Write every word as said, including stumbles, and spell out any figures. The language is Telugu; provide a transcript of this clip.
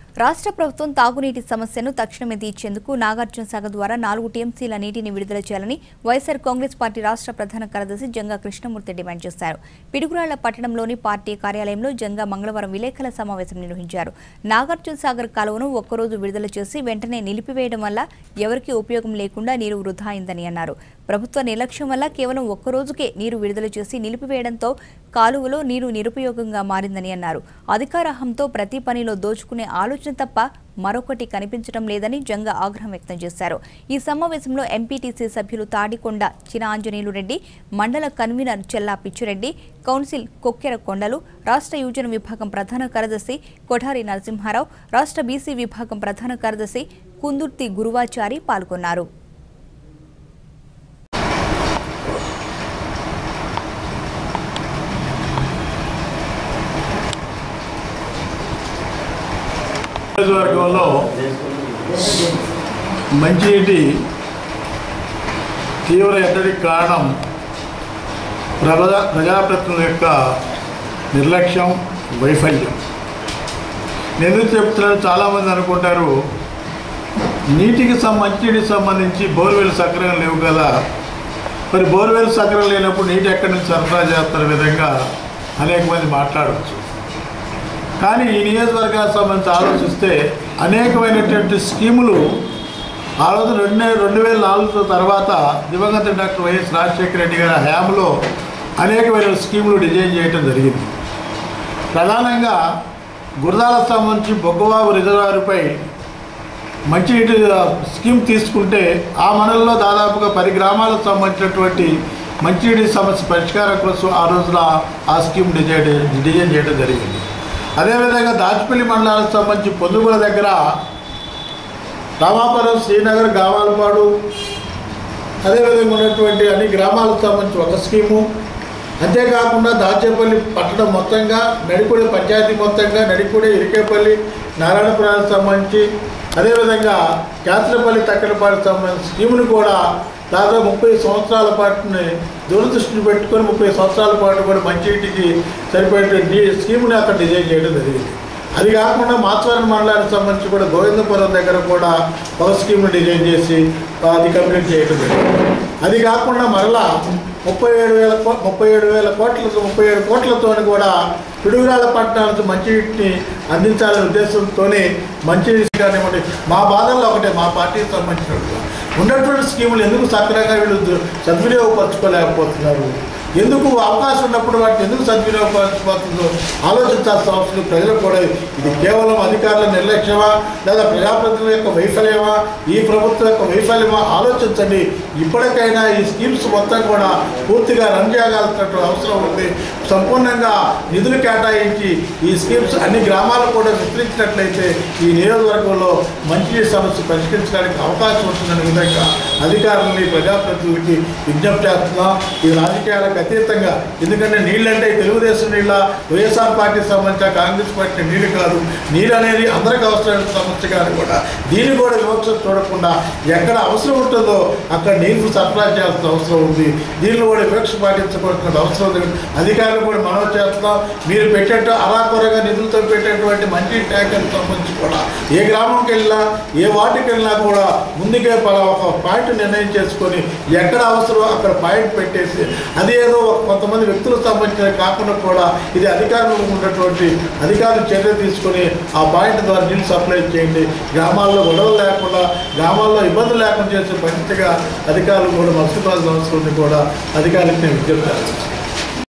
రాష్ట్ర ప్రభుత్వం తాగునీటి సమస్యను తక్షణమే తీర్చేందుకు నాగార్జున సాగర్ ద్వారా నాలుగు టీఎంసీల నీటిని విడుదల చేయాలని వైఎస్ఆర్ కాంగ్రెస్ పార్టీ రాష్ట్ర ప్రధాన కార్యదర్శి జంగా కృష్ణమూర్తి డిమాండ్ చేశారు. పిడుగురాళ్ల పట్టణంలోని పార్టీ కార్యాలయంలో జంగా మంగళవారం విలేకరుల సమావేశం నిర్వహించారు. నాగార్జున సాగర్ కాలువను ఒక్కరోజు విడుదల చేసి వెంటనే నిలిపివేయడం వల్ల ఎవరికీ ఉపయోగం లేకుండా నీరు వృధా అయిందని అన్నారు. ప్రభుత్వ నిర్లక్ష్యం వల్ల కేవలం ఒక్కరోజుకే నీరు విడుదల చేసి నిలిపివేయడంతో కాలువలో నీరు నిరుపయోగంగా మారిందని అన్నారు. అధికారాహంతో ప్రతి పనిలో దోచుకునే ఆలోచన తప్ప మరొకటి కనిపించడం లేదని జంగా ఆగ్రహం వ్యక్తం చేశారు. ఈ సమావేశంలో ఎంపీటీసీ సభ్యులు తాడికొండ చిన ఆంజనేయులు రెడ్డి, మండల కన్వీనర్ చెల్లా పిచ్చిరెడ్డి, కౌన్సిల్ కొక్కెర కొండలు, రాష్ట్ర యువజన విభాగం ప్రధాన కార్యదర్శి కొఠారి నరసింహారావు, రాష్ట్ర బీసీ విభాగం ప్రధాన కార్యదర్శి కుందుర్తి గురువాచారి పాల్గొన్నారు. నియోజకవర్గంలో మంచినీటి తీవ్ర ఎద్దడికి కారణం ప్రజా ప్రజాప్రతినిధుల యొక్క నిర్లక్ష్యం, వైఫల్యం. నేను చెప్తున్నాను, చాలామంది అనుకుంటారు నీటికి మంచినీటికి సంబంధించి బోర్వెల్ సక్రమంగా లేవు కదా, మరి బోర్వెల్ సక్రమం లేనప్పుడు నీటి ఎక్కడి నుంచి సరఫరా చేస్తున్న విధంగా అనేక మంది మాట్లాడవచ్చు. కానీ ఈ నియోజకవర్గానికి సంబంధించి ఆలోచిస్తే అనేకమైనటువంటి స్కీములు ఆ రోజు రెండు రెండు వేల నాలుగు తర్వాత దివంగత డాక్టర్ వైఎస్ రాజశేఖర రెడ్డి గారి హయాంలో అనేకమైన స్కీములు డిజైన్ చేయడం జరిగింది. ప్రధానంగా గురదాలకు సంబంధించి బొగ్గవాగు రిజర్వాయర్పై మంచినీటి స్కీమ్ తీసుకుంటే ఆ మండలంలో దాదాపుగా పది గ్రామాలకు సంబంధించినటువంటి మంచినీటి సమస్య పరిష్కారం కోసం ఆ రోజున ఆ స్కీమ్ డిజైన్ డిజైన్ చేయడం జరిగింది. అదేవిధంగా దాచిపల్లి మండలానికి సంబంధించి పొద్దుగూడ దగ్గర రామాపురం, శ్రీనగర్, గావాలపాడు, అదేవిధంగా ఉన్నటువంటి అన్ని గ్రామాలకు సంబంధించి ఒక స్కీము. అంతేకాకుండా దాచేపల్లి పట్టణం మొత్తంగా, నడిపూడి పంచాయతీ మొత్తంగా, నడిపూడి, ఇరికేపల్లి, నారాయణపురానికి సంబంధించి, అదేవిధంగా క్యాసరపల్లి, తక్కడపాటికి సంబంధించిన స్కీమును కూడా దాదాపు ముప్పై సంవత్సరాల పాటుని దూరదృష్టిని పెట్టుకొని ముప్పై సంవత్సరాల పాటు కూడా మంచినీటికి సరిపోయేటువంటి స్కీముని అక్కడ డిజైన్ చేయడం జరిగింది. అది కాకుండా మాచవరం మండలానికి సంబంధించి కూడా గోవిందపురం దగ్గర కూడా ఒక స్కీమ్ను డిజైన్ చేసి అది కంప్లీట్ చేయడం జరిగింది. అది కాకుండా మరలా ముప్పై ఏడు వేల ముప్పై ఏడు వేల కోట్లతో ముప్పై ఏడు కోట్లతో కూడా పిడుగురాళ్ల పట్టణానికి మంచినీటిని అందించాలనే ఉద్దేశంతోనే మంచినీటి కానివ్వండి, మా బాధల్లో ఒకటే, మా పార్టీకి సంబంధించినట్టుగా ఉన్నటువంటి స్కీములు ఎందుకు సక్రమంగా వీళ్ళు సద్వినియోగపరచుకోలేకపోతున్నారు, ఎందుకు అవకాశం ఉన్నప్పుడు వాటిని ఎందుకు సద్వినియోగపరచుకోతుందో ఆలోచించాల్సిన అవసరం ప్రజలకు కూడా. ఇది కేవలం అధికారుల నిర్లక్ష్యమా లేదా ప్రజాప్రతినిధుల యొక్క వైఫల్యమా, ఈ ప్రభుత్వం యొక్క వైఫల్యమా ఆలోచించండి. ఇప్పటికైనా ఈ స్కీమ్స్ మొత్తం కూడా పూర్తిగా రన్ చేయగలిగినట్టు అవసరం ఉంది. సంపూర్ణంగా నిధులు కేటాయించి ఈ స్కీమ్స్ అన్ని గ్రామాలకు కూడా విస్తరించినట్లయితే ఈ నియోజకవర్గంలో మంచినీటి సమస్య పరిష్కరించడానికి అవకాశం ఉంటుందనే విధంగా అధికారులని, ప్రజాప్రతినిధులకి విజ్ఞప్తి చేస్తున్నాం. ఈ రాజకీయాలకు అతీతంగా, ఎందుకంటే నీళ్ళంటే తెలుగుదేశం నీళ్ళ, వైఎస్ఆర్ పార్టీకి సంబంధించిన కాంగ్రెస్ పార్టీ నీళ్ళు కాదు. నీళ్ళు అనేది అందరికీ అవసరమైన సమస్య కానీ కూడా దీన్ని కూడా వివక్ష చూడకుండా ఎక్కడ అవసరం ఉంటుందో అక్కడ నీళ్లు సరఫరా చేయాల్సిన అవసరం ఉంది. దీనిలో కూడా వివక్ష పాటించబడుతున్న అవసరం ఉంది. అధికారులు కూడా మనం చేస్తున్నాం. మీరు పెట్టేట్టు అరాకొరగా నిధులతో పెట్టేటువంటి మంచి ట్యాంకర్కి సంబంధించి కూడా ఏ గ్రామంకి వెళ్ళినా, ఏ వార్డుకి వెళ్ళినా కూడా ముందుకే ఒక పాయింట్ నిర్ణయం చేసుకొని ఎక్కడ అవసరం అక్కడ పాయింట్ పెట్టేసి అది ఏదో కొంతమంది వ్యక్తులకు సంబంధించిన కాకుండా కూడా ఇది అధికారులు ఉన్నటువంటి అధికారులు చర్య తీసుకొని ఆ పాయింట్ ద్వారా నీళ్ళు సప్లై చేయండి. గ్రామాల్లో గొడవలు లేకుండా, గ్రామాల్లో ఇబ్బందులు లేకుండా చేసే పరిస్థితిగా అధికారులు కూడా మర్చిపోవాల్సిన అవసరం కూడా అధికారులకు నేను విజ్ఞప్తి చేస్తాను.